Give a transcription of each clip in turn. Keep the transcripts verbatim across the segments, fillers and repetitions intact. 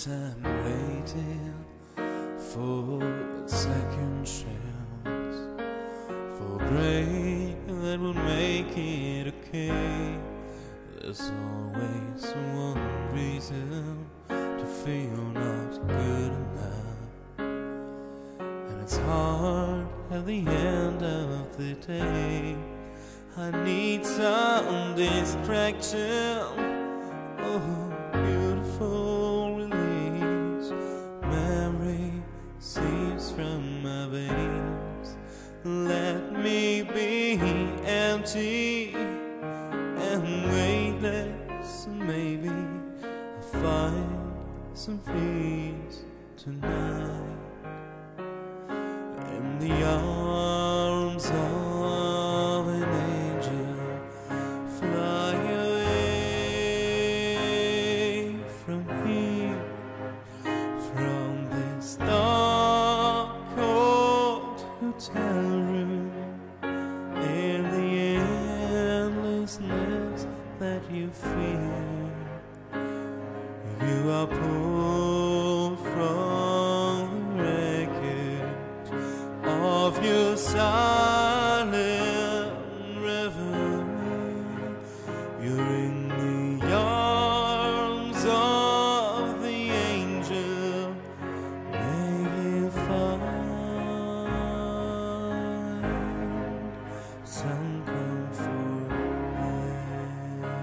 time waiting for that second chance, for a break that will make it okay. There's always one reason to feel not good enough, and it's hard at the end of the day. I need some distraction, oh, beautiful release. Memory seeps from my veins. Let me be empty and weightless, and maybe I'll find some peace tonight in the arms of an angel. Fly away from here, from this dark, cold hotel room, in the endlessness that you feel. You are pulled from the wreckage of your silent reverie. You're in the arms of the angel. May you find some comfort there.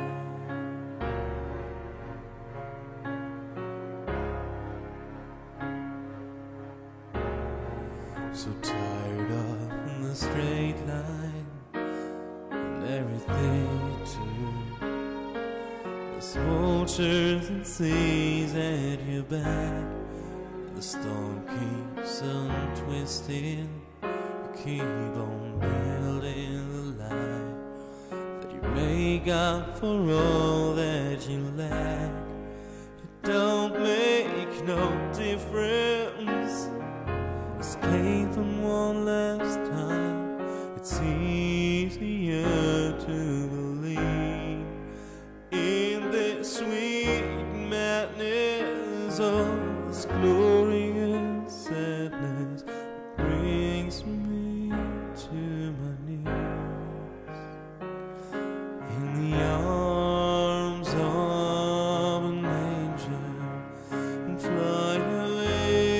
So tired of the straight line and everything you do. There's vultures and seas at your back. The storm keeps on twisting. You keep on building the life that you make up for all that you lack. You don't make no difference. Escape from one last time. It's easier to believe in this sweet madness, oh, this glorious sadness that brings me to my knees in the arms of an angel, and fly away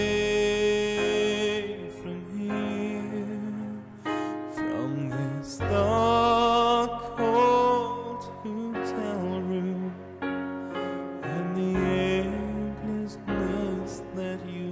dark, cold hotel room, and the endlessness that you